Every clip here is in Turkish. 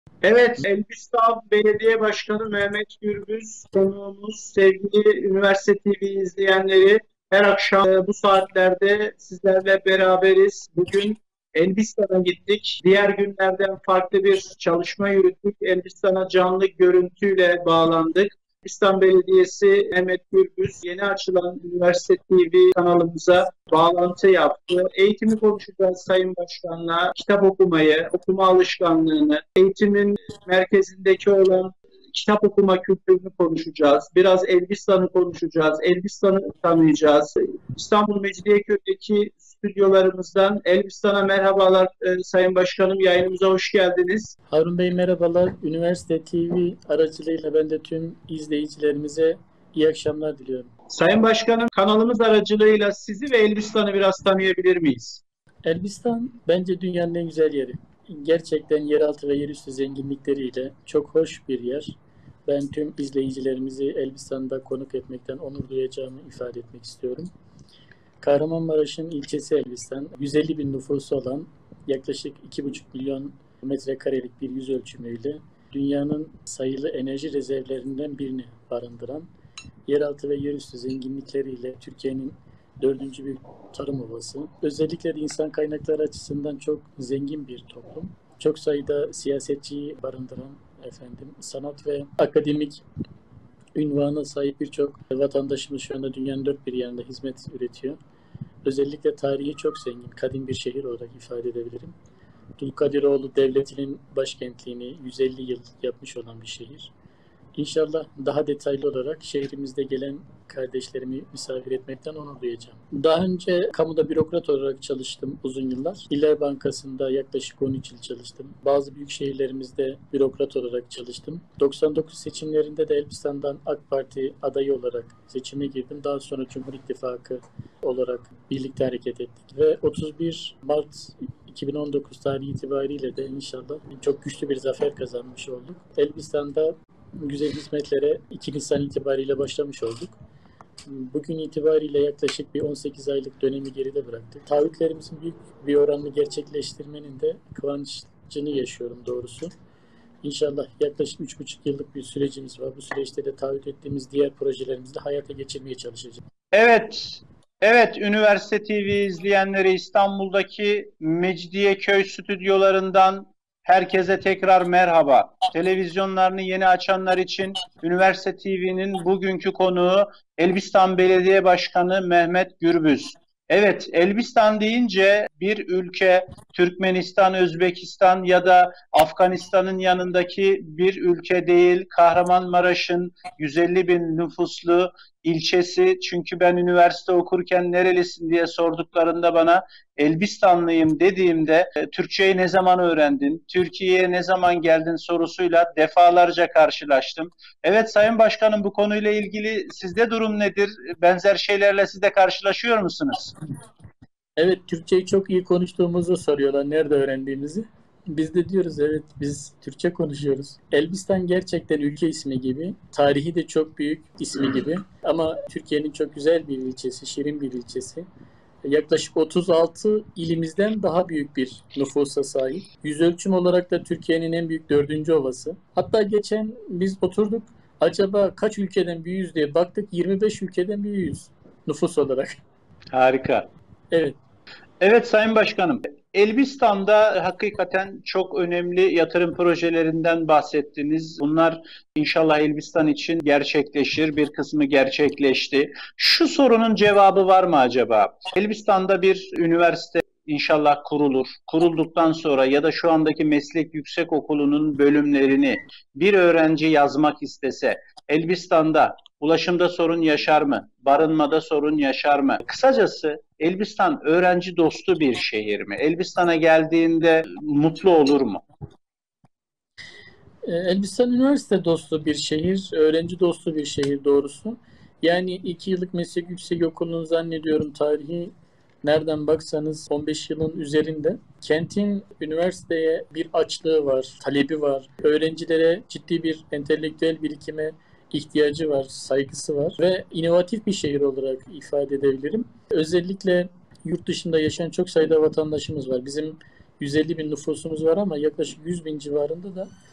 Evet, Elbistan Belediye Başkanı Mehmet Gürbüz konuğumuz, sevgili Üniversite TV izleyenleri. Her akşam bu saatlerde sizlerle beraberiz. Bugün Elbistan'a gittik. Diğer günlerden farklı bir çalışma yürüttük. Elbistan'a canlı görüntüyle bağlandık. İstanbul Belediyesi Mehmet Gürbüz yeni açılan Üniversite TV kanalımıza bağlantı yaptı. Eğitimi konuşacağız Sayın Başkan'la. Kitap okumayı, okuma alışkanlığını, eğitimin merkezindeki olan kitap okuma kültürünü konuşacağız. Biraz Elbistan'ı konuşacağız. Elbistan'ı tanıyacağız. İstanbul Mecidiyeköy'deki stüdyolarımızdan Elbistan'a merhabalar Sayın Başkanım. Yayınımıza hoş geldiniz. Harun Bey merhabalar. Üniversite TV aracılığıyla ben de tüm izleyicilerimize iyi akşamlar diliyorum. Sayın Başkanım, kanalımız aracılığıyla sizi ve Elbistan'ı biraz tanıyabilir miyiz? Elbistan bence dünyanın en güzel yeri. Gerçekten yeraltı ve yerüstü zenginlikleriyle çok hoş bir yer. Ben tüm izleyicilerimizi Elbistan'da konuk etmekten onur duyacağımı ifade etmek istiyorum. Kahramanmaraş'ın ilçesi Elbistan, 150 bin nüfusu olan yaklaşık 2,5 milyon metrekarelik bir yüz ölçümüyle dünyanın sayılı enerji rezervlerinden birini barındıran, yeraltı ve yerüstü zenginlikleriyle Türkiye'nin dördüncü büyük tarım ovası. Özellikle de insan kaynakları açısından çok zengin bir toplum. Çok sayıda siyasetçiyi barındıran, sanat ve akademik ünvana sahip birçok vatandaşımız şu anda dünyanın dört bir yanında hizmet üretiyor. Özellikle tarihi çok zengin, kadim bir şehir olarak ifade edebilirim. Dulkadiroğlu Devleti'nin başkentliğini 150 yıl yapmış olan bir şehir. İnşallah daha detaylı olarak şehrimizde gelen kardeşlerimi misafir etmekten onur duyacağım. Daha önce kamuda bürokrat olarak çalıştım uzun yıllar. İller Bankası'nda yaklaşık 13 yıl çalıştım. Bazı büyük şehirlerimizde bürokrat olarak çalıştım. 99 seçimlerinde de Elbistan'dan AK Parti adayı olarak seçime girdim. Daha sonra Cumhur İttifakı olarak birlikte hareket ettik. Ve 31 Mart 2019 tarihi itibariyle de inşallah çok güçlü bir zafer kazanmış olduk. Elbistan'da güzel hizmetlere 2 Nisan itibariyle başlamış olduk. Bugün itibariyle yaklaşık bir 18 aylık dönemi geride bıraktık. Taahhütlerimizin büyük bir oranını gerçekleştirmenin de kıvancını yaşıyorum doğrusu. İnşallah yaklaşık 3,5 yıllık bir sürecimiz var. Bu süreçte de taahhüt ettiğimiz diğer projelerimizi de hayata geçirmeye çalışacağız. Evet, Üniversite TV izleyenleri, İstanbul'daki Mecidiyeköy stüdyolarından herkese tekrar merhaba. Televizyonlarını yeni açanlar için Üniversite TV'nin bugünkü konuğu Elbistan Belediye Başkanı Mehmet Gürbüz. Evet, Elbistan deyince bir ülke, Türkmenistan, Özbekistan ya da Afganistan'ın yanındaki bir ülke değil, Kahramanmaraş'ın 150 bin nüfuslu ilçesi. Çünkü ben üniversite okurken nerelisin diye sorduklarında bana Elbistanlıyım dediğimde Türkçeyi ne zaman öğrendin, Türkiye'ye ne zaman geldin sorusuyla defalarca karşılaştım. Evet Sayın Başkanım, bu konuyla ilgili sizde durum nedir? Benzer şeylerle siz de karşılaşıyor musunuz? Evet, Türkçeyi çok iyi konuştuğumuzu soruyorlar, nerede öğrendiğimizi. Biz de diyoruz evet biz Türkçe konuşuyoruz. Elbistan gerçekten ülke ismi gibi, tarihi de çok büyük ismi gibi ama Türkiye'nin çok güzel bir ilçesi, şirin bir ilçesi. Yaklaşık 36 ilimizden daha büyük bir nüfusa sahip. Yüz ölçüm olarak da Türkiye'nin en büyük dördüncü ovası. Hatta geçen biz oturduk, acaba kaç ülkeden büyüğüz diye baktık, 25 ülkeden büyüğüz nüfus olarak. Harika. Evet. Evet Sayın Başkanım, Elbistan'da hakikaten çok önemli yatırım projelerinden bahsettiniz. Bunlar inşallah Elbistan için gerçekleşir, bir kısmı gerçekleşti. Şu sorunun cevabı var mı acaba? Elbistan'da bir üniversite inşallah kurulur. Kurulduktan sonra ya da şu andaki meslek yüksekokulunun bölümlerini bir öğrenci yazmak istese, Elbistan'da ulaşımda sorun yaşar mı? Barınmada sorun yaşar mı? Kısacası Elbistan öğrenci dostu bir şehir mi? Elbistan'a geldiğinde mutlu olur mu? Elbistan üniversite dostu bir şehir, öğrenci dostu bir şehir doğrusu. Yani 2 yıllık meslek yüksekokulu'nun zannediyorum tarihi nereden baksanız 15 yılın üzerinde. Kentin üniversiteye bir açlığı var, talebi var. Öğrencilere ciddi bir entelektüel birikime ihtiyacı var, saygısı var ve inovatif bir şehir olarak ifade edebilirim. Özellikle yurt dışında yaşayan çok sayıda vatandaşımız var. Bizim 150 bin nüfusumuz var ama yaklaşık 100 bin civarında da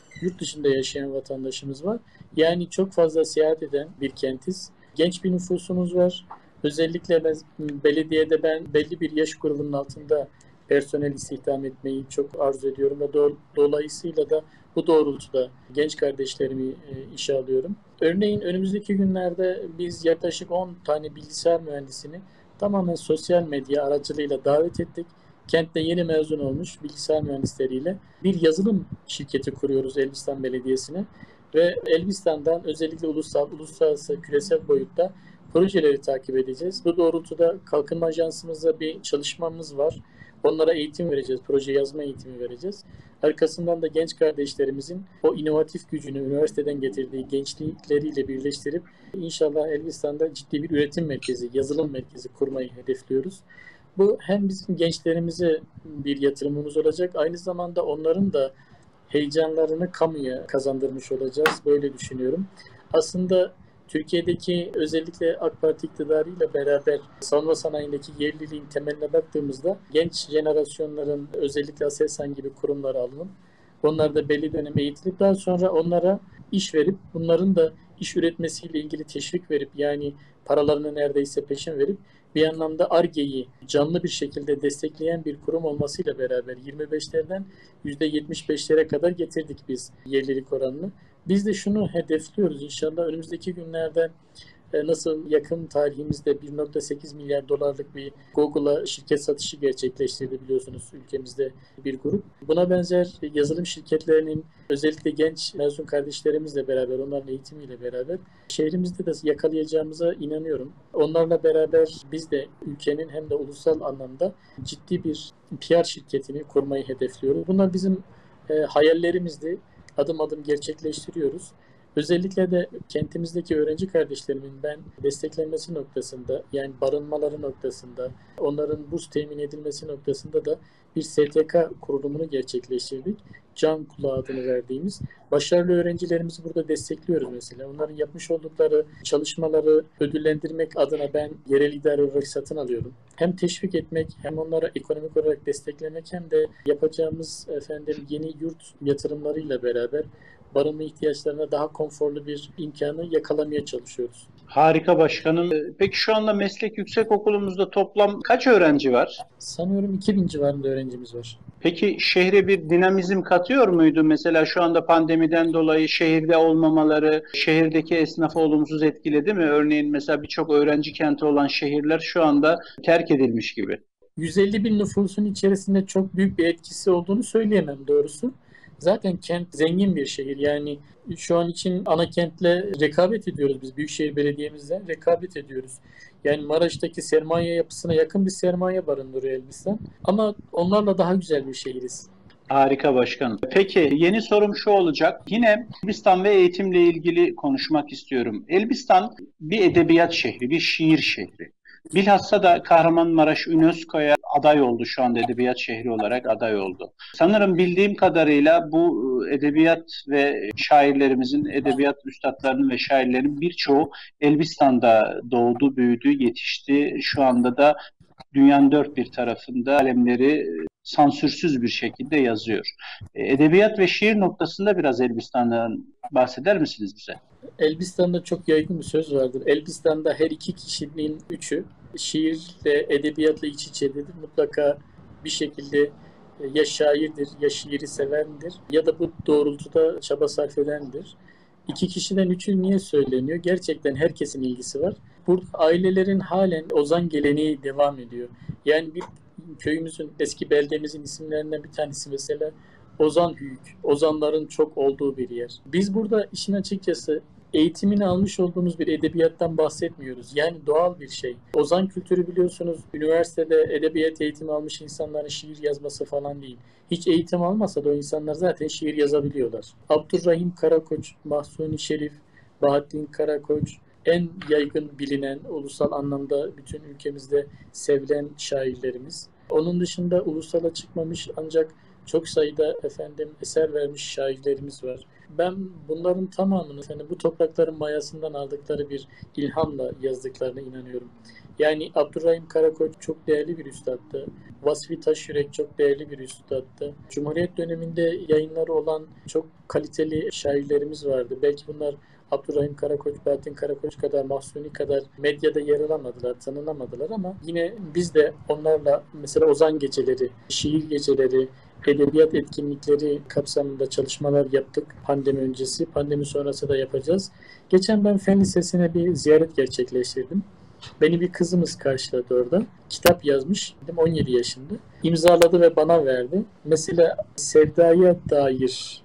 yurt dışında yaşayan vatandaşımız var. Yani çok fazla seyahat eden bir kentiz. Genç bir nüfusumuz var. Özellikle belediyede ben belli bir yaş grubunun altında personel istihdam etmeyi çok arzu ediyorum ve dolayısıyla da bu doğrultuda genç kardeşlerimi işe alıyorum. Örneğin önümüzdeki günlerde biz yaklaşık 10 tane bilgisayar mühendisini tamamen sosyal medya aracılığıyla davet ettik. Kentte yeni mezun olmuş bilgisayar mühendisleriyle bir yazılım şirketi kuruyoruz Elbistan Belediyesi'ne. Ve Elbistan'dan özellikle uluslararası, küresel boyutta projeleri takip edeceğiz. Bu doğrultuda Kalkınma Ajansımızda bir çalışmamız var. Onlara eğitim vereceğiz, proje yazma eğitimi vereceğiz. Arkasından da genç kardeşlerimizin o inovatif gücünü üniversiteden getirdiği gençlikleriyle birleştirip inşallah Elbistan'da ciddi bir üretim merkezi, yazılım merkezi kurmayı hedefliyoruz. Bu hem bizim gençlerimize bir yatırımımız olacak, aynı zamanda onların da heyecanlarını kamuya kazandırmış olacağız. Böyle düşünüyorum. Aslında Türkiye'deki özellikle AK Parti iktidarıyla beraber savunma sanayindeki yerliliğin temeline baktığımızda genç jenerasyonların özellikle Aselsan gibi kurumlara alınıp onlar da belli dönem eğitilip daha sonra onlara iş verip bunların da iş üretmesiyle ilgili teşvik verip yani paralarını neredeyse peşin verip bir anlamda Ar-Ge'yi canlı bir şekilde destekleyen bir kurum olmasıyla beraber 25'lerden %75'lere kadar getirdik biz yerlilik oranını. Biz de şunu hedefliyoruz inşallah önümüzdeki günlerde nasıl yakın tarihimizde 1,8 milyar dolarlık bir Google'a şirket satışı gerçekleştirdi biliyorsunuz ülkemizde bir grup. Buna benzer yazılım şirketlerinin özellikle genç mezun kardeşlerimizle beraber, onların eğitimiyle beraber şehrimizde de yakalayacağımıza inanıyorum. Onlarla beraber biz de ülkenin hem de ulusal anlamda ciddi bir PR şirketini kurmayı hedefliyoruz. Bunlar bizim hayallerimizdi. Adım adım gerçekleştiriyoruz. Özellikle de kentimizdeki öğrenci kardeşlerimin ben desteklenmesi noktasında yani barınmaları noktasında onların burs temin edilmesi noktasında da bir STK kurulumunu gerçekleştirdik. Can Kulağı adını verdiğimiz. Başarılı öğrencilerimizi burada destekliyoruz mesela. Onların yapmış oldukları çalışmaları ödüllendirmek adına ben yerel idare olarak satın alıyorum. Hem teşvik etmek hem onlara ekonomik olarak desteklemek hem de yapacağımız yeni yurt yatırımlarıyla beraber barınma ihtiyaçlarına daha konforlu bir imkanı yakalamaya çalışıyoruz. Harika başkanım. Peki şu anda meslek yüksekokulumuzda toplam kaç öğrenci var? Sanıyorum 2000 civarında öğrencimiz var. Peki şehre bir dinamizm katıyor muydu? Mesela şu anda pandemiden dolayı şehirde olmamaları şehirdeki esnafı olumsuz etkiledi mi? Örneğin mesela birçok öğrenci kenti olan şehirler şu anda terk edilmiş gibi. 150 bin nüfusun içerisinde çok büyük bir etkisi olduğunu söyleyemem doğrusu. Zaten kent zengin bir şehir. Yani şu an için ana kentle rekabet ediyoruz biz. Büyükşehir Belediye'mizle rekabet ediyoruz. Yani Maraş'taki sermaye yapısına yakın bir sermaye barındırıyor Elbistan. Ama onlarla daha güzel bir şehiriz. Harika başkanım. Peki yeni sorum şu olacak. Yine Elbistan ve eğitimle ilgili konuşmak istiyorum. Elbistan bir edebiyat şehri, bir şiir şehri. Bilhassa da Kahramanmaraş UNESCO'ya aday oldu, şu anda edebiyat şehri olarak aday oldu. Sanırım bildiğim kadarıyla bu edebiyat ve şairlerimizin, edebiyat üstadlarının ve şairlerin birçoğu Elbistan'da doğdu, büyüdü, yetişti. Şu anda da dünyanın dört bir tarafında kalemleri sansürsüz bir şekilde yazıyor. Edebiyat ve şiir noktasında biraz Elbistan'dan bahseder misiniz bize? Elbistan'da çok yaygın bir söz vardır. Elbistan'da her iki kişinin üçü şiirle, edebiyatla iç içedir. Mutlaka bir şekilde ya şairdir, ya şiiri sevendir ya da bu doğrultuda çaba sarf edendir. İki kişiden üçü niye söyleniyor? Gerçekten herkesin ilgisi var. Burada ailelerin halen ozan geleneği devam ediyor. Yani bir köyümüzün, eski beldemizin isimlerinden bir tanesi mesela Ozan Hüyük. Ozanların çok olduğu bir yer. Biz burada işin açıkçası eğitimini almış olduğumuz bir edebiyattan bahsetmiyoruz. Yani doğal bir şey. Ozan kültürü biliyorsunuz üniversitede edebiyat eğitimi almış insanların şiir yazması falan değil. Hiç eğitim almasa da o insanlar zaten şiir yazabiliyorlar. Abdurrahim Karakoç, Mahsuni Şerif, Bahattin Karakoç en yaygın bilinen, ulusal anlamda bütün ülkemizde sevilen şairlerimiz. Onun dışında ulusala çıkmamış ancak Çok sayıda eser vermiş şairlerimiz var. Ben bunların tamamını bu toprakların mayasından aldıkları bir ilhamla yazdıklarına inanıyorum. Yani Abdurrahim Karakoç çok değerli bir üstattı. Vasfi Taşyürek çok değerli bir üstattı. Cumhuriyet döneminde yayınları olan çok kaliteli şairlerimiz vardı. Belki bunlar Abdurrahim Karakoç, Bahattin Karakoç kadar, Mahsuni kadar medyada yer alamadılar, tanınamadılar ama yine biz de onlarla mesela ozan geceleri, şiir geceleri, edebiyat etkinlikleri kapsamında çalışmalar yaptık pandemi öncesi. Pandemi sonrası da yapacağız. Geçen ben Fen Lisesi'ne bir ziyaret gerçekleştirdim. Beni bir kızımız karşıladı orada. Kitap yazmış. 17 yaşında. İmzaladı ve bana verdi. Mesela sevdaya dair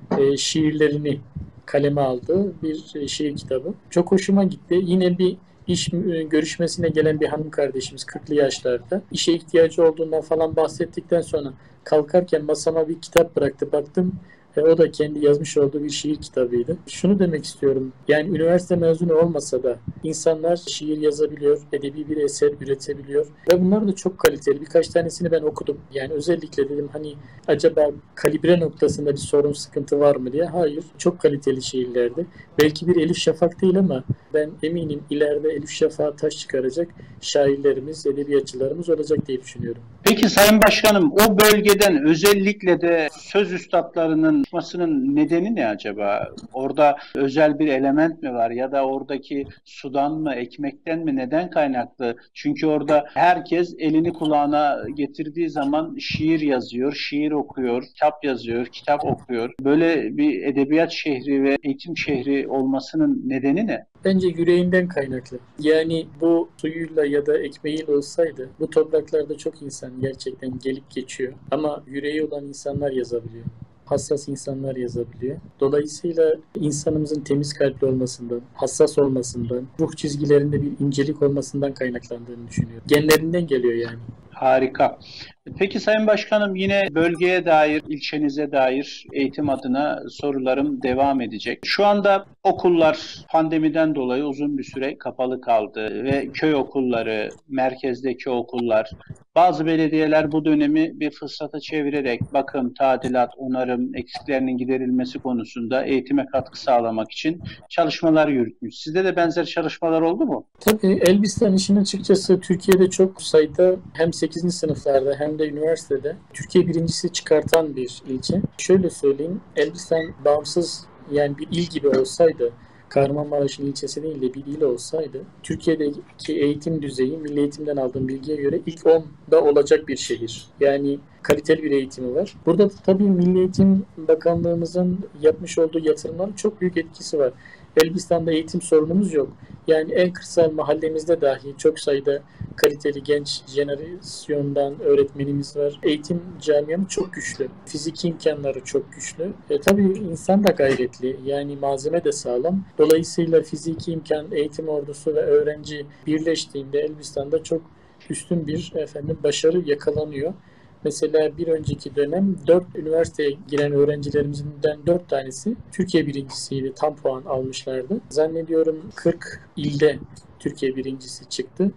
şiirlerini kaleme aldı. Bir şiir kitabı. Çok hoşuma gitti. Yine bir iş görüşmesine gelen bir hanım kardeşimiz 40'lı yaşlarda. İşe ihtiyacı olduğundan falan bahsettikten sonra kalkarken masama bir kitap bıraktı. Baktım o da kendi yazmış olduğu bir şiir kitabıydı. Şunu demek istiyorum. Yani üniversite mezunu olmasa da insanlar şiir yazabiliyor, edebi bir eser üretebiliyor. Ve bunlar da çok kaliteli. Birkaç tanesini ben okudum. Yani özellikle dedim acaba kalibre noktasında bir sorun, sıkıntı var mı diye. Hayır. Çok kaliteli şiirlerdi. Belki bir Elif Şafak değil ama ben eminim ileride Elif Şafak'a taş çıkaracak şairlerimiz, edebiyatçılarımız olacak diye düşünüyorum. Peki Sayın Başkanım, o bölgeden özellikle de söz üstadlarının çıkmasının nedeni ne acaba? Orada özel bir element mi var ya da oradaki sudan mı, ekmekten mi, neden kaynaklı? Çünkü orada herkes elini kulağına getirdiği zaman şiir yazıyor, şiir okuyor, kitap yazıyor, kitap okuyor. Böyle bir edebiyat şehri ve eğitim şehri olmasının nedeni ne? Bence yüreğinden kaynaklı. Yani bu suyuyla ya da ekmeğiyle olsaydı bu topraklarda çok insan gerçekten gelip geçiyor. Ama yüreği olan insanlar yazabiliyor. Hassas insanlar yazabiliyor. Dolayısıyla insanımızın temiz kalpli olmasından, hassas olmasından, ruh çizgilerinde bir incelik olmasından kaynaklandığını düşünüyorum. Genlerinden geliyor yani. Harika. Peki Sayın Başkanım, yine bölgeye dair, ilçenize dair eğitim adına sorularım devam edecek. Şu anda okullar pandemiden dolayı uzun bir süre kapalı kaldı ve köy okulları, merkezdeki okullar, bazı belediyeler bu dönemi bir fırsata çevirerek bakım, tadilat, onarım, eksiklerinin giderilmesi konusunda eğitime katkı sağlamak için çalışmalar yürütmüş. Sizde de benzer çalışmalar oldu mu? Tabii Elbistan işin açıkçası Türkiye'de çok sayıda hem 8. sınıflarda hem de üniversitede Türkiye birincisi çıkartan bir ilçe. Şöyle söyleyeyim, Elbistan bağımsız yani bir il gibi olsaydı, Kahramanmaraş'ın ilçesi değil de bir il olsaydı, Türkiye'deki eğitim düzeyi, Milli Eğitim'den aldığım bilgiye göre ilk 10'da olacak bir şehir. Yani kaliteli bir eğitimi var. Burada tabii Milli Eğitim Bakanlığımızın yapmış olduğu yatırımların çok büyük etkisi var. Elbistan'da eğitim sorunumuz yok. Yani en kırsal mahallemizde dahi çok sayıda kaliteli genç jenerasyondan öğretmenimiz var. Eğitim camiamız çok güçlü. Fiziki imkanları çok güçlü. Tabii insan da gayretli. Yani malzeme de sağlam. Dolayısıyla fiziki imkan, eğitim ordusu ve öğrenci birleştiğinde Elbistan'da çok üstün bir başarı yakalanıyor. Mesela bir önceki dönem 4 üniversiteye giren öğrencilerimizden 4 tanesi Türkiye birincisiydi. Tam puan almışlardı. Zannediyorum 40 ilde Türkiye birincisi çıktı.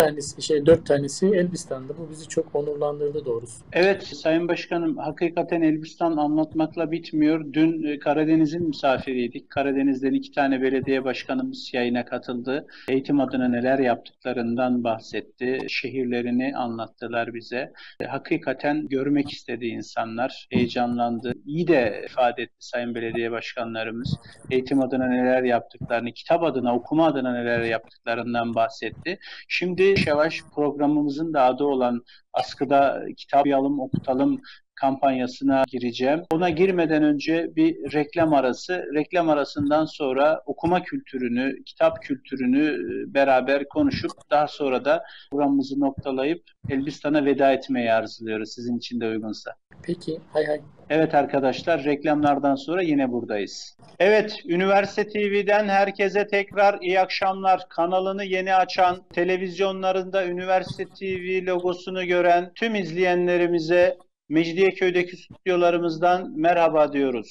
4 tanesi Elbistan'da. Bu bizi çok onurlandırdı doğrusu. Evet Sayın Başkanım, hakikaten Elbistan anlatmakla bitmiyor. Dün Karadeniz'in misafiriydik. Karadeniz'den 2 tane belediye başkanımız yayına katıldı. Eğitim adına neler yaptıklarından bahsetti. Şehirlerini anlattılar bize. Hakikaten görmek istedi insanlar. Heyecanlandı. İyi de ifade etti Sayın Belediye Başkanlarımız. Eğitim adına neler yaptıklarını, kitap adına, okuma adına neler yaptıklarından bahsetti. Şimdi yavaş programımızın da adı olan askıda kitap alalım, okutalım kampanyasına gireceğim. Ona girmeden önce bir reklam arası. Reklam arasından sonra okuma kültürünü, kitap kültürünü beraber konuşup daha sonra da programımızı noktalayıp Elbistan'a veda etmeyi arzuluyoruz sizin için de uygunsa. Peki, hay hay. Evet arkadaşlar, reklamlardan sonra yine buradayız. Evet, Üniversite TV'den herkese tekrar iyi akşamlar. Kanalını yeni açan, televizyonlarında Üniversite TV logosunu gören tüm izleyenlerimize Mecidiyeköy'deki stüdyolarımızdan merhaba diyoruz.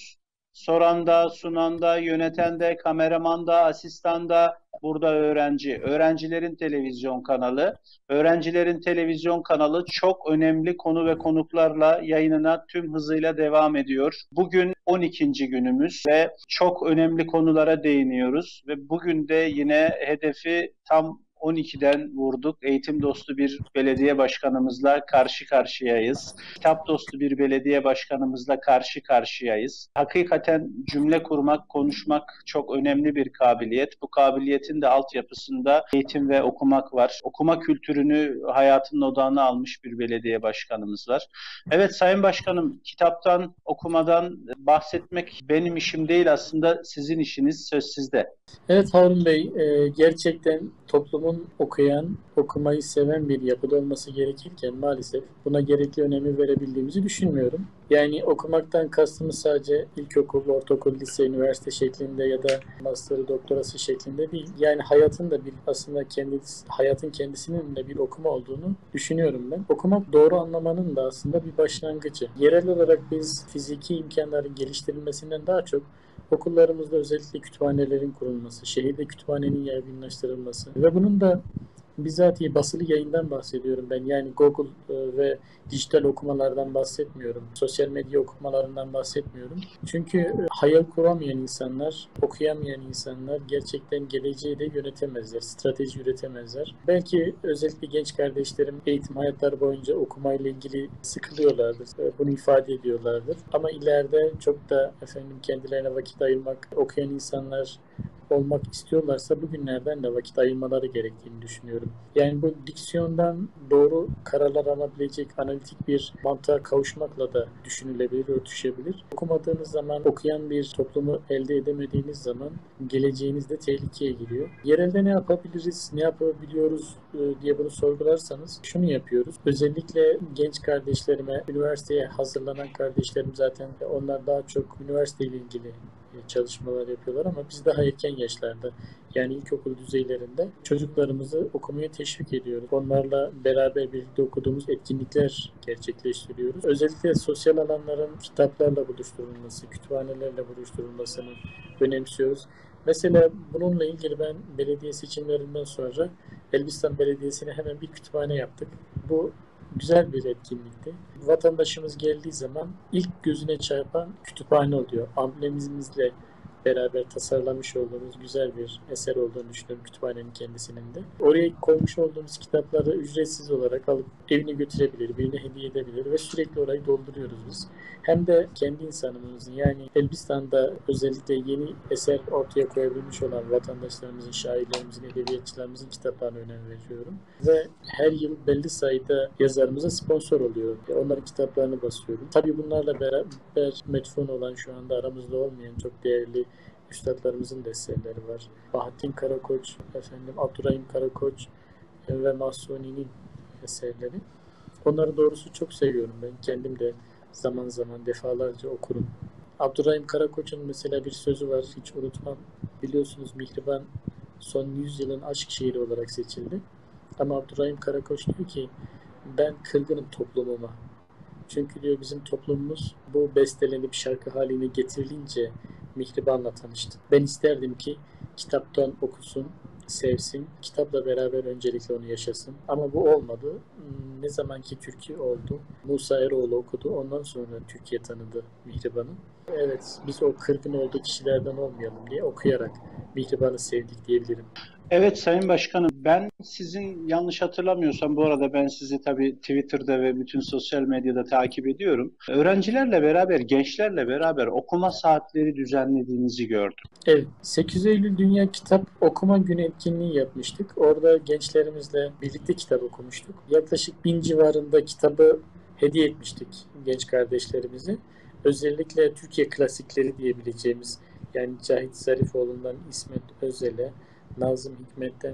Soran da, sunan da, yöneten de, kameraman da, asistan da burada öğrenci. Öğrencilerin televizyon kanalı. Öğrencilerin televizyon kanalı çok önemli konu ve konuklarla yayınına tüm hızıyla devam ediyor. Bugün 12. günümüz ve çok önemli konulara değiniyoruz ve bugün de yine hedefi tam 12'den vurduk. Eğitim dostu bir belediye başkanımızla karşı karşıyayız. Kitap dostu bir belediye başkanımızla karşı karşıyayız. Hakikaten cümle kurmak, konuşmak çok önemli bir kabiliyet. Bu kabiliyetin de altyapısında eğitim ve okumak var. Okuma kültürünü hayatının odağına almış bir belediye başkanımız var. Evet Sayın Başkanım, kitaptan, okumadan bahsetmek benim işim değil, aslında sizin işiniz. Söz sizde. Evet Harun Bey, gerçekten toplumun okuyan, okumayı seven bir yapıda olması gerekirken maalesef buna gerekli önemi verebildiğimizi düşünmüyorum. Yani okumaktan kastımız sadece ilkokul, ortaokul, lise, üniversite şeklinde ya da master, doktorası şeklinde değil. Yani hayatın da bir aslında hayatın kendisinin de bir okuma olduğunu düşünüyorum ben. Okumak doğru anlamanın da aslında bir başlangıcı. Yerel olarak biz fiziki imkanların geliştirilmesinden daha çok okullarımızda özellikle kütüphanelerin kurulması, şehirde kütüphanenin yaygınlaştırılması ve bunun da bizatihi basılı yayından bahsediyorum ben. Yani Google ve dijital okumalardan bahsetmiyorum. Sosyal medya okumalarından bahsetmiyorum. Çünkü hayal kuramayan insanlar, okuyamayan insanlar gerçekten geleceği de yönetemezler, strateji üretemezler. Belki özellikle genç kardeşlerim eğitim hayatları boyunca okumayla ilgili sıkılıyorlardır. Bunu ifade ediyorlardır. Ama ileride çok da kendilerine vakit ayırmak, okuyan insanlar olmak istiyorlarsa bugünlerden de vakit ayırmaları gerektiğini düşünüyorum. Yani bu diksiyondan doğru kararlar alabilecek analitik bir mantığa kavuşmakla da düşünülebilir, örtüşebilir. Okumadığınız zaman, okuyan bir toplumu elde edemediğiniz zaman geleceğiniz de tehlikeye giriyor. Yerelde ne yapabiliriz, ne yapabiliyoruz diye bunu sorgularsanız şunu yapıyoruz. Özellikle genç kardeşlerime, üniversiteye hazırlanan kardeşlerim zaten onlar daha çok üniversiteyle ilgili çalışmalar yapıyorlar ama biz daha erken yaşlarda yani ilkokul düzeylerinde çocuklarımızı okumaya teşvik ediyoruz. Onlarla beraber birlikte okuduğumuz etkinlikler gerçekleştiriyoruz. Özellikle sosyal alanların kitaplarla buluşturulması, kütüphanelerle buluşturulmasını önemsiyoruz. Mesela bununla ilgili ben belediye seçimlerinden sonra Elbistan Belediyesi'ne hemen bir kütüphane yaptık. Bu güzel bir etkinlikti. Vatandaşımız geldiği zaman ilk gözüne çarpan kütüphane oluyor. Amblemimizle beraber tasarlamış olduğumuz güzel bir eser olduğunu düşünüyorum kütüphanenin kendisinin de. Oraya koymuş olduğumuz kitapları ücretsiz olarak alıp evine götürebilir, birine hediye edebilir ve sürekli orayı dolduruyoruz biz. Hem de kendi insanımızın yani Elbistan'da özellikle yeni eser ortaya koyabilmiş olan vatandaşlarımızın, şairlerimizin, edebiyatçılarımızın kitaplarına önem veriyorum. Ve her yıl belli sayıda yazarımıza sponsor oluyor. Onların kitaplarını basıyorum. Tabii bunlarla beraber metfun olan şu anda aramızda olmayan çok değerli üstadlarımızın da eserleri var. Bahattin Karakoç, Abdurrahim Karakoç ve Mahsuni'nin eserleri. Onları doğrusu çok seviyorum ben. Kendim de zaman zaman defalarca okurum. Abdurrahim Karakoç'un mesela bir sözü var, hiç unutmam. Biliyorsunuz Mihriban son 100 yılın aşk şiiri olarak seçildi. Ama Abdurrahim Karakoç diyor ki ben kırgınım toplumuma. Çünkü diyor bizim toplumumuz bu bestelenip şarkı haline getirilince Mihriban'la tanıştı. Ben isterdim ki kitaptan okusun, sevsin, kitapla beraber öncelikle onu yaşasın. Ama bu olmadı. Ne zamanki Türkiye oldu, Musa Eroğlu okudu, ondan sonra Türkiye tanıdı Mihriban'ı. Evet, biz o kırgın olduğu kişilerden olmayalım diye okuyarak Mihriban'ı sevdik diyebilirim. Evet Sayın Başkanım, ben sizin yanlış hatırlamıyorsam, bu arada ben sizi tabii Twitter'da ve bütün sosyal medyada takip ediyorum. Öğrencilerle beraber, gençlerle beraber okuma saatleri düzenlediğinizi gördüm. Evet, 8 Eylül Dünya Kitap Okuma Günü etkinliği yapmıştık. Orada gençlerimizle birlikte kitap okumuştuk. Yaklaşık 1000 civarında kitabı hediye etmiştik genç kardeşlerimize. Özellikle Türkiye klasikleri diyebileceğimiz yani Cahit Zarifoğlu'ndan İsmet Özel'e, Nazım Hikmet'ten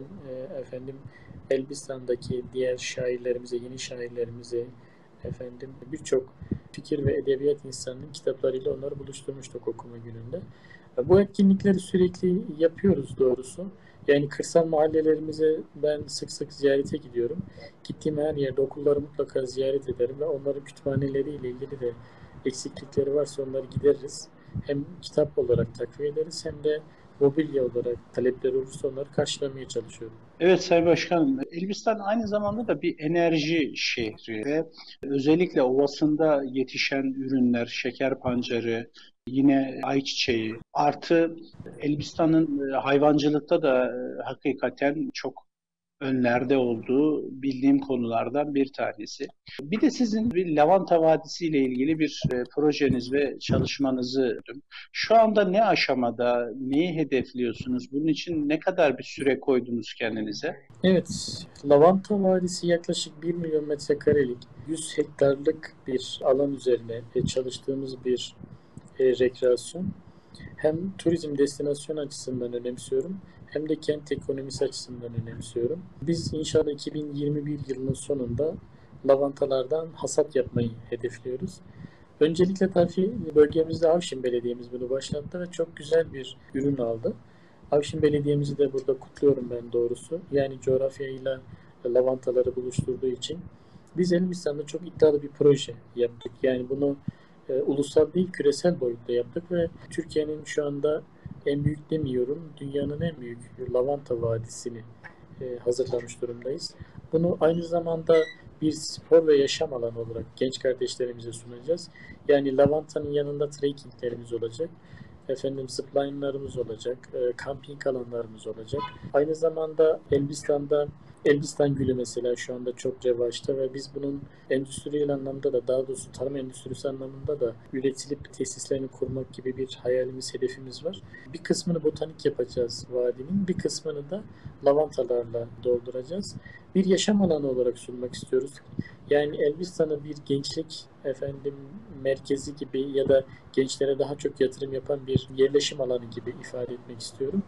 Elbistan'daki diğer şairlerimize, yeni şairlerimize birçok fikir ve edebiyat insanının kitaplarıyla onları buluşturmuştuk okuma gününde. Bu etkinlikleri sürekli yapıyoruz doğrusu. Yani kırsal mahallelerimize ben sık sık ziyarete gidiyorum. Gittiğim her yerde okulları mutlaka ziyaret ederim ve onların kütüphaneleriyle ilgili de eksiklikleri varsa onları gideririz. hem kitap olarak takviye ederiz hem de mobilya olarak talepler olursa onları karşılamaya çalışıyorum. Evet Sayın Başkanım, Elbistan aynı zamanda da bir enerji şehri ve özellikle ovasında yetişen ürünler, şeker pancarı, yine ayçiçeği, artı Elbistan'ın hayvancılıkta da hakikaten çok önlerde olduğu bildiğim konulardan bir tanesi. Bir de sizin bir Lavanta Vadisi ile ilgili bir projeniz ve çalışmanızı duydum. Şu anda ne aşamada, neyi hedefliyorsunuz? Bunun için ne kadar bir süre koydunuz kendinize? Evet, Lavanta Vadisi yaklaşık 1 milyon metrekarelik 100 hektarlık bir alan üzerine çalıştığımız bir rekreasyon. Hem turizm destinasyon açısından önemsiyorum hem de kent ekonomisi açısından önemsiyorum. Biz inşallah 2021 yılının sonunda lavantalardan hasat yapmayı hedefliyoruz. Öncelikle tabii bölgemizde Avşin Belediye'miz bunu başlattı ve çok güzel bir ürün aldı. Avşin Belediye'mizi de burada kutluyorum ben doğrusu. Yani coğrafyayla lavantaları buluşturduğu için. Biz Elbistan'da çok iddialı bir proje yaptık. Yani bunu ulusal değil küresel boyutta yaptık ve Türkiye'nin şu anda en büyük demiyorum, dünyanın en büyük lavanta vadisini hazırlamış durumdayız. Bunu aynı zamanda bir spor ve yaşam alanı olarak genç kardeşlerimize sunacağız. Yani lavantanın yanında trekkinglerimiz olacak. Efendim zipline'larımız olacak, kamping alanlarımız olacak. Aynı zamanda Elbistan'da Elbistan gülü mesela şu anda çok revaçta ve biz bunun endüstriyel anlamda da daha doğrusu tarım endüstrisi anlamında da üretilip tesislerini kurmak gibi bir hayalimiz, hedefimiz var. Bir kısmını botanik yapacağız vadinin, bir kısmını da lavantalarla dolduracağız. Bir yaşam alanı olarak sunmak istiyoruz. Yani Elbistan'ı bir gençlik merkezi gibi ya da gençlere daha çok yatırım yapan bir yerleşim alanı gibi ifade etmek istiyorum.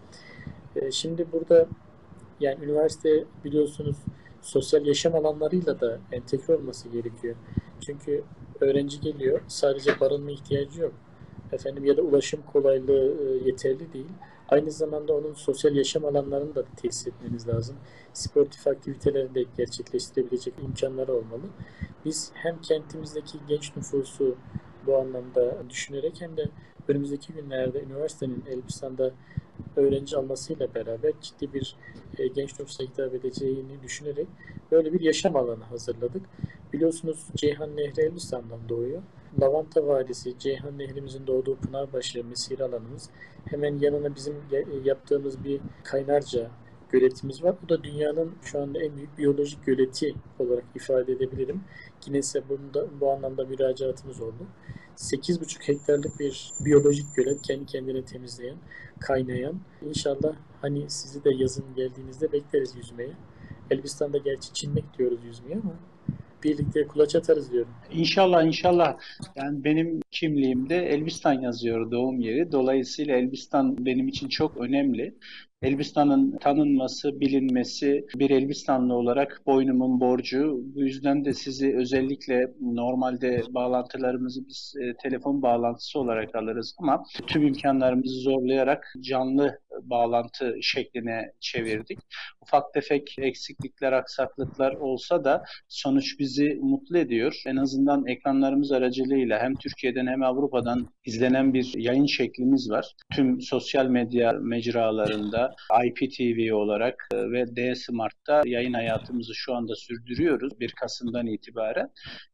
Şimdi burada yani üniversite biliyorsunuz sosyal yaşam alanlarıyla da entegre olması gerekiyor. Çünkü öğrenci geliyor, sadece barınma ihtiyacı yok. Ya da ulaşım kolaylığı yeterli değil. Aynı zamanda onun sosyal yaşam alanlarını da tesis etmeniz lazım. Sportif aktiviteleri de gerçekleştirebilecek imkanları olmalı. Biz hem kentimizdeki genç nüfusu bu anlamda düşünerek hem de önümüzdeki günlerde üniversitenin Elbistan'da öğrenci almasıyla beraber ciddi bir genç nüfusa hitap edeceğini düşünerek böyle bir yaşam alanı hazırladık. Biliyorsunuz Ceyhan Nehri Elbistan'dan doğuyor. Lavanta Vadisi, Ceyhan Nehrimizin doğduğu Pınarbaşı mesire alanımız. Hemen yanına bizim yaptığımız bir Kaynarca göletimiz var. Bu da dünyanın şu anda en büyük biyolojik göleti olarak ifade edebilirim. Guinness'e bu anlamda müracaatımız oldu. 8,5 hektarlık bir biyolojik gölet kendi kendine temizleyen, kaynayan. İnşallah hani sizi de yazın geldiğinizde bekleriz yüzmeye. Elbistan'da gerçi çinmek diyoruz yüzmeye ama birlikte kulaç atarız diyorum. İnşallah inşallah. Yani benim kimliğimde Elbistan yazıyor doğum yeri. Dolayısıyla Elbistan benim için çok önemli. Elbistan'ın tanınması, bilinmesi bir Elbistanlı olarak boynumun borcu. Bu yüzden de sizi özellikle normalde bağlantılarımızı biz telefon bağlantısı olarak alırız ama tüm imkanlarımızı zorlayarak canlı bağlantı şekline çevirdik. Ufak tefek eksiklikler, aksaklıklar olsa da sonuç bizi mutlu ediyor. En azından ekranlarımız aracılığıyla hem Türkiye'den hem Avrupa'dan izlenen bir yayın şeklimiz var. Tüm sosyal medya mecralarında IPTV olarak ve D-Smart'ta yayın hayatımızı şu anda sürdürüyoruz 1 Kasım'dan itibaren.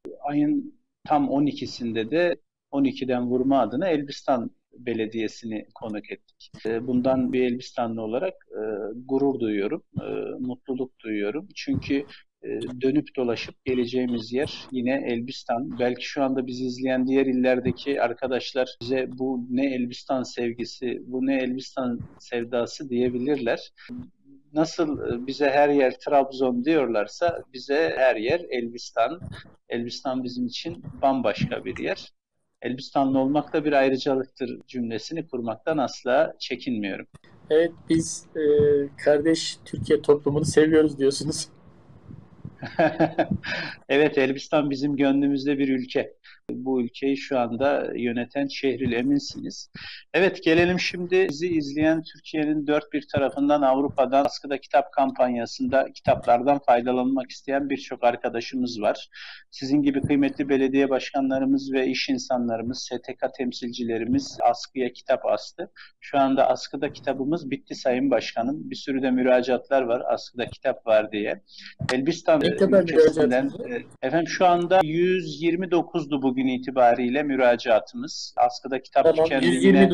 Ayın tam 12'sinde de 12'den vurma adına Elbistan Belediyesi'ni konuk ettik. Bundan bir Elbistanlı olarak gurur duyuyorum, mutluluk duyuyorum. Çünkü dönüp dolaşıp geleceğimiz yer yine Elbistan. Belki şu anda bizi izleyen diğer illerdeki arkadaşlar bize bu ne Elbistan sevgisi, bu ne Elbistan sevdası diyebilirler. Nasıl bize her yer Trabzon diyorlarsa bize her yer Elbistan. Elbistan bizim için bambaşka bir yer. Elbistanlı olmak da bir ayrıcalıktır cümlesini kurmaktan asla çekinmiyorum. Evet biz kardeş Türkiye toplumunu seviyoruz diyorsunuz. Evet, Elbistan bizim gönlümüzde bir ülke. Bu ülkeyi şu anda yöneten Şehrül Emin'siniz. Evet, gelelim şimdi bizi izleyen Türkiye'nin dört bir tarafından, Avrupa'dan Askıda Kitap kampanyasında kitaplardan faydalanmak isteyen birçok arkadaşımız var. Sizin gibi kıymetli belediye başkanlarımız ve iş insanlarımız, STK temsilcilerimiz askıya kitap astı. Şu anda askıda kitabımız bitti Sayın Başkanım. Bir sürü de müracaatlar var askıda kitap var diye. Elbistan Ne kadar ülkesinden müracaatınız var? efendim şu anda 129'du bugün itibariyle müracaatımız. Askıda kitap Tamam, tükendi yine.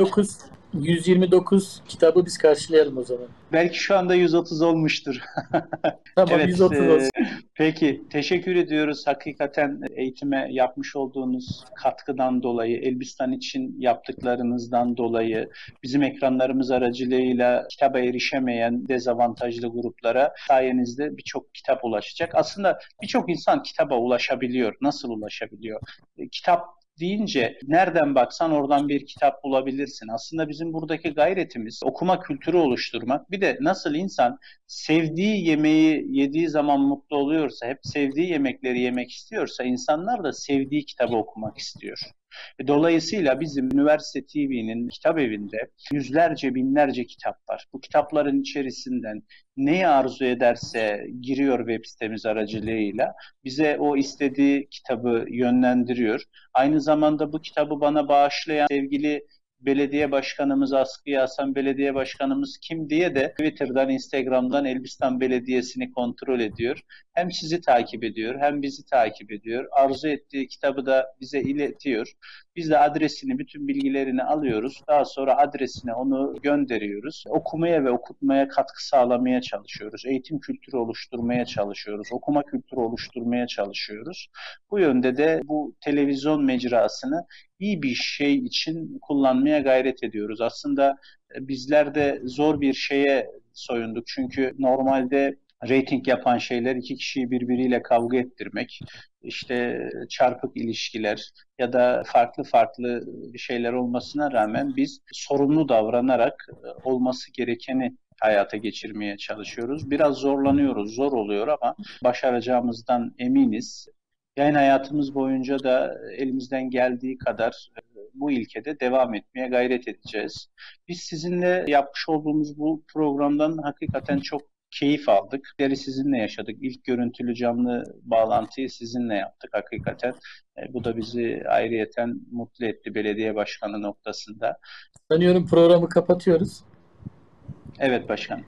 129 kitabı biz karşılayalım o zaman. Belki şu anda 130 olmuştur. Tamam, Evet, 130 olsun. peki teşekkür ediyoruz. Hakikaten eğitime yapmış olduğunuz katkıdan dolayı, Elbistan için yaptıklarınızdan dolayı, bizim ekranlarımız aracılığıyla kitaba erişemeyen dezavantajlı gruplara sayenizde birçok kitap ulaşacak. Aslında birçok insan kitaba ulaşabiliyor. Nasıl ulaşabiliyor? Kitap deyince nereden baksan oradan bir kitap bulabilirsin. Aslında bizim buradaki gayretimiz okuma kültürü oluşturmak. Bir de nasıl insan sevdiği yemeği yediği zaman mutlu oluyorsa, hep sevdiği yemekleri yemek istiyorsa, insanlar da sevdiği kitabı okumak istiyor. Dolayısıyla bizim Üniversite TV'nin kitap evinde yüzlerce, binlerce kitap var. Bu kitapların içerisinden neyi arzu ederse giriyor web sitemiz aracılığıyla. Bize o istediği kitabı yönlendiriyor. Aynı zamanda bu kitabı bana bağışlayan sevgili belediye başkanımız, askıya asan belediye başkanımız kim diye de Twitter'dan, Instagram'dan Elbistan Belediyesi'ni kontrol ediyor. Hem sizi takip ediyor, hem bizi takip ediyor. Arzu ettiği kitabı da bize iletiyor. Biz de adresini, bütün bilgilerini alıyoruz. Daha sonra adresine onu gönderiyoruz. Okumaya ve okutmaya katkı sağlamaya çalışıyoruz. Eğitim kültürü oluşturmaya çalışıyoruz. Okuma kültürü oluşturmaya çalışıyoruz. Bu yönde de bu televizyon mecrasını iyi bir şey için kullanmaya gayret ediyoruz. Aslında bizler de zor bir şeye soyunduk. Çünkü normalde reyting yapan şeyler iki kişiyi birbiriyle kavga ettirmek, işte çarpık ilişkiler ya da farklı farklı şeyler olmasına rağmen biz sorumlu davranarak olması gerekeni hayata geçirmeye çalışıyoruz. Biraz zorlanıyoruz, zor oluyor ama başaracağımızdan eminiz. Yayın hayatımız boyunca da elimizden geldiği kadar bu ilkede devam etmeye gayret edeceğiz. Biz sizinle yapmış olduğumuz bu programdan hakikaten çok keyif aldık. Sizinle yaşadık. İlk görüntülü canlı bağlantıyı sizinle yaptık hakikaten. Bu da bizi ayrıyeten mutlu etti belediye başkanı noktasında. Sanıyorum programı kapatıyoruz. Evet başkanım.